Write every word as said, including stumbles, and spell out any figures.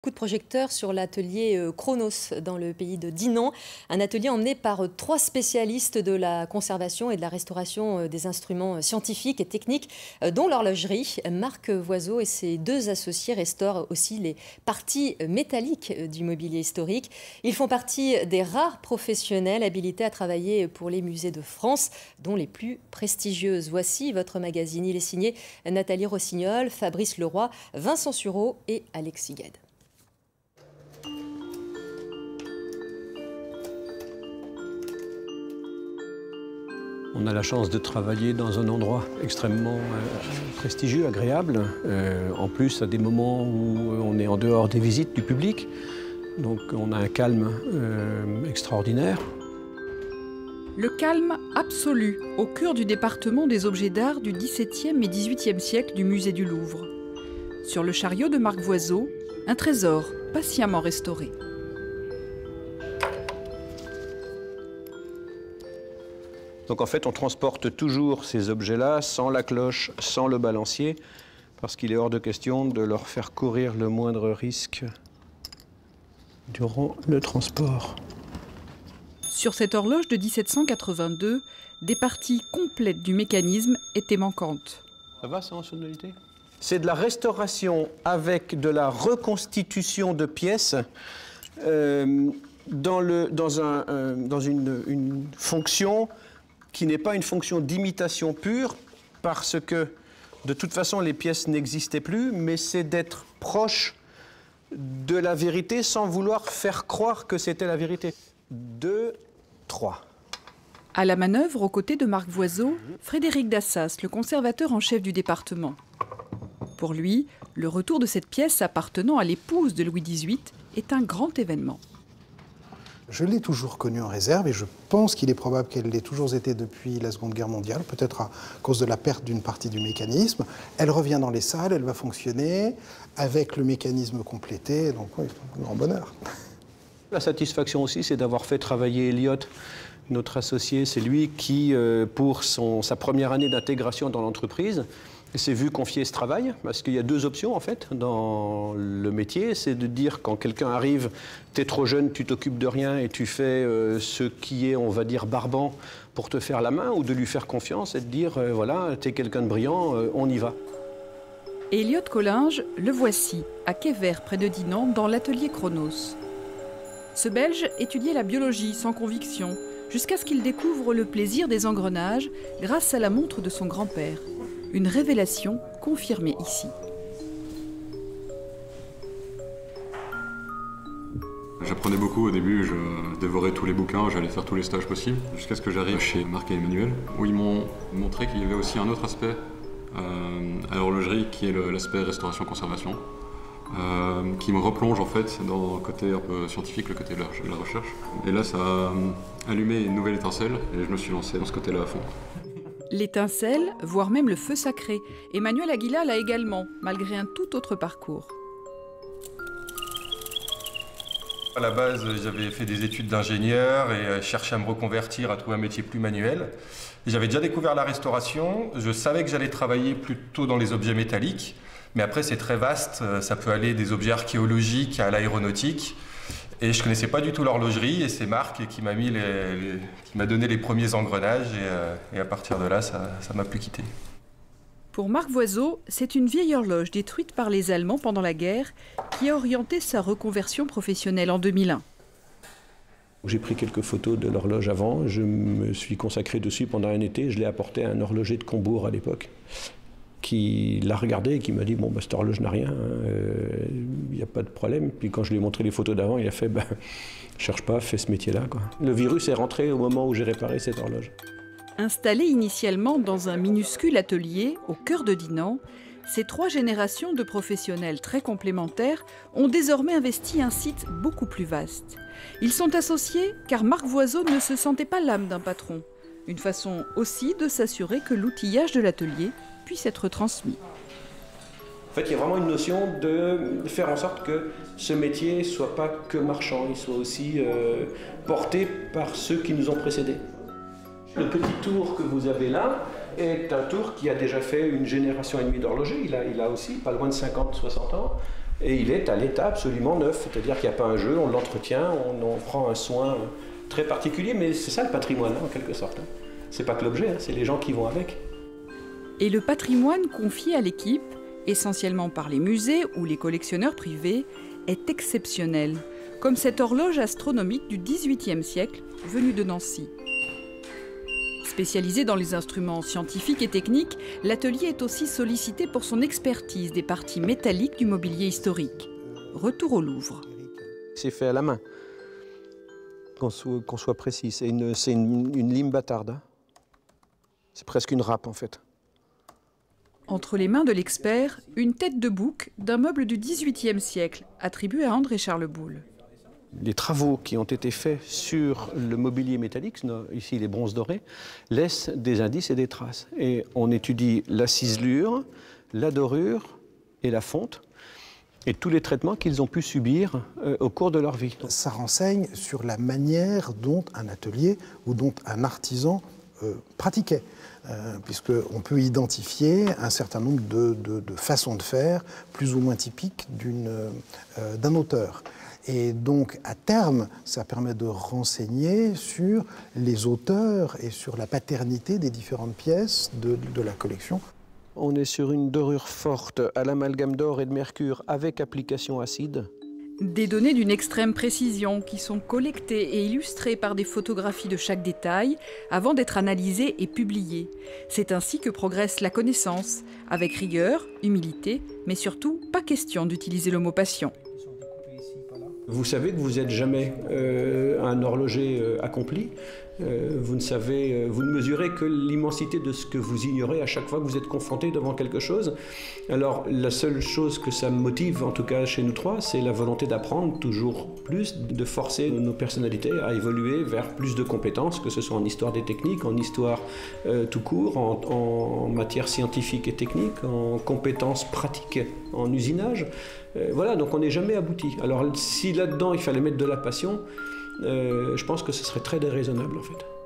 Coup de projecteur sur l'atelier Chronos dans le pays de Dinan, un atelier emmené par trois spécialistes de la conservation et de la restauration des instruments scientifiques et techniques, dont l'horlogerie. Marc Voiseau et ses deux associés restaurent aussi les parties métalliques du mobilier historique. Ils font partie des rares professionnels habilités à travailler pour les musées de France, dont les plus prestigieuses. Voici votre magazine. Il est signé Nathalie Rossignol, Fabrice Leroy, Vincent Sureau et Alexis Gued. On a la chance de travailler dans un endroit extrêmement euh, prestigieux, agréable. Euh, en plus, à des moments où on est en dehors des visites du public. Donc on a un calme euh, extraordinaire. Le calme absolu au cœur du département des objets d'art du dix-septième et dix-huitième siècle du musée du Louvre. Sur le chariot de Marc Voiseau, un trésor patiemment restauré. Donc en fait, on transporte toujours ces objets-là sans la cloche, sans le balancier, parce qu'il est hors de question de leur faire courir le moindre risque durant le transport. Sur cette horloge de dix-sept cent quatre-vingt-deux, des parties complètes du mécanisme étaient manquantes. Ça va, ça, en sonalité ? C'est de la restauration avec de la reconstitution de pièces euh, dans, le, dans, un, euh, dans une, une fonction qui n'est pas une fonction d'imitation pure, parce que, de toute façon, les pièces n'existaient plus, mais c'est d'être proche de la vérité sans vouloir faire croire que c'était la vérité. Deux, trois. À la manœuvre, aux côtés de Marc Voiseau, Frédéric Dassas, le conservateur en chef du département. Pour lui, le retour de cette pièce appartenant à l'épouse de Louis dix-huit est un grand événement. Je l'ai toujours connue en réserve et je pense qu'il est probable qu'elle l'ait toujours été depuis la Seconde Guerre mondiale, peut-être à cause de la perte d'une partie du mécanisme. Elle revient dans les salles, elle va fonctionner avec le mécanisme complété, donc oui, un grand bonheur. La satisfaction aussi, c'est d'avoir fait travailler Elliott, notre associé. C'est lui qui, pour son, sa première année d'intégration dans l'entreprise, s'est vu confier ce travail, parce qu'il y a deux options en fait dans le métier, c'est de dire quand quelqu'un arrive, t'es trop jeune, tu t'occupes de rien et tu fais euh, ce qui est, on va dire, barbant pour te faire la main, ou de lui faire confiance et de dire euh, voilà, t'es quelqu'un de brillant, euh, on y va. Elliott Collinge, le voici, à Quai-Vert, près de Dinan, dans l'atelier Chronos. Ce Belge étudiait la biologie sans conviction, jusqu'à ce qu'il découvre le plaisir des engrenages grâce à la montre de son grand-père. Une révélation confirmée ici. J'apprenais beaucoup au début, je dévorais tous les bouquins, j'allais faire tous les stages possibles, jusqu'à ce que j'arrive chez Marc et Emmanuel, où ils m'ont montré qu'il y avait aussi un autre aspect euh, à l'horlogerie, qui est l'aspect restauration-conservation, euh, qui me replonge en fait dans le côté un peu scientifique, le côté de la recherche. Et là, ça a allumé une nouvelle étincelle, et je me suis lancé dans ce côté-là à fond. L'étincelle, voire même le feu sacré, Emmanuel Aguila l'a également, malgré un tout autre parcours. À la base, j'avais fait des études d'ingénieur et cherchais à me reconvertir, à trouver un métier plus manuel. J'avais déjà découvert la restauration, je savais que j'allais travailler plutôt dans les objets métalliques, mais après c'est très vaste, ça peut aller des objets archéologiques à l'aéronautique. Et je ne connaissais pas du tout l'horlogerie, et c'est Marc qui m'a mis les, les, qui m'a donné les premiers engrenages, et, euh, et à partir de là, ça ne m'a plus quitté. Pour Marc Voiseau, c'est une vieille horloge détruite par les Allemands pendant la guerre qui a orienté sa reconversion professionnelle en deux mille un. J'ai pris quelques photos de l'horloge avant, je me suis consacré dessus pendant un été, je l'ai apporté à un horloger de Combourg à l'époque, qui l'a regardé et qui m'a dit « bon, bah, cette horloge n'a rien, il hein, n'y euh, a pas de problème ». Puis quand je lui ai montré les photos d'avant, il a fait bah, « cherche pas, fais ce métier-là ». Le virus est rentré au moment où j'ai réparé cette horloge. Installée initialement dans un minuscule atelier au cœur de Dinan, ces trois générations de professionnels très complémentaires ont désormais investi un site beaucoup plus vaste. Ils sont associés car Marc Voiseau ne se sentait pas l'âme d'un patron. Une façon aussi de s'assurer que l'outillage de l'atelier puisse être transmis. En fait, il y a vraiment une notion de faire en sorte que ce métier ne soit pas que marchand, il soit aussi euh, porté par ceux qui nous ont précédés. Le petit tour que vous avez là est un tour qui a déjà fait une génération et demie d'horloger. Il a, il a aussi pas loin de cinquante soixante ans. Et il est à l'état absolument neuf, c'est-à-dire qu'il n'y a pas un jeu, on l'entretient, on en prend un soin très particulier, mais c'est ça le patrimoine, hein, en quelque sorte. Hein. C'est pas que l'objet, hein, c'est les gens qui vont avec. Et le patrimoine confié à l'équipe, essentiellement par les musées ou les collectionneurs privés, est exceptionnel, comme cette horloge astronomique du dix-huitième siècle venue de Nancy. Spécialisé dans les instruments scientifiques et techniques, l'atelier est aussi sollicité pour son expertise des parties métalliques du mobilier historique. Retour au Louvre. C'est fait à la main, qu'on soit, qu'on soit précis. C'est une, c'est une, une lime bâtarde. Hein. C'est presque une râpe en fait. Entre les mains de l'expert, une tête de bouc d'un meuble du dix-huitième siècle, attribué à André Charles Boulle. Les travaux qui ont été faits sur le mobilier métallique, ici les bronzes dorés, laissent des indices et des traces. Et on étudie la ciselure, la dorure et la fonte, et tous les traitements qu'ils ont pu subir euh, au cours de leur vie. Ça renseigne sur la manière dont un atelier ou dont un artisan euh, pratiquait. Euh, puisqu'on peut identifier un certain nombre de, de, de façons de faire, plus ou moins typiques d'une, euh, d'un auteur. Et donc, à terme, ça permet de renseigner sur les auteurs et sur la paternité des différentes pièces de, de la collection. On est sur une dorure forte à l'amalgame d'or et de mercure avec application acide. Des données d'une extrême précision qui sont collectées et illustrées par des photographies de chaque détail avant d'être analysées et publiées. C'est ainsi que progresse la connaissance, avec rigueur, humilité, mais surtout pas question d'utiliser le mot passion. Vous savez que vous n'êtes jamais euh, un horloger euh, accompli. Euh, vous, ne savez, euh, vous ne mesurez que l'immensité de ce que vous ignorez à chaque fois que vous êtes confronté devant quelque chose. Alors la seule chose que ça motive, en tout cas chez nous trois, c'est la volonté d'apprendre toujours plus, de forcer nos personnalités à évoluer vers plus de compétences, que ce soit en histoire des techniques, en histoire euh, tout court, en, en matière scientifique et technique, en compétences pratiques, en usinage. Euh, voilà, donc on n'est jamais abouti. Alors si là-dedans il fallait mettre de la passion, euh, je pense que ce serait très déraisonnable en fait.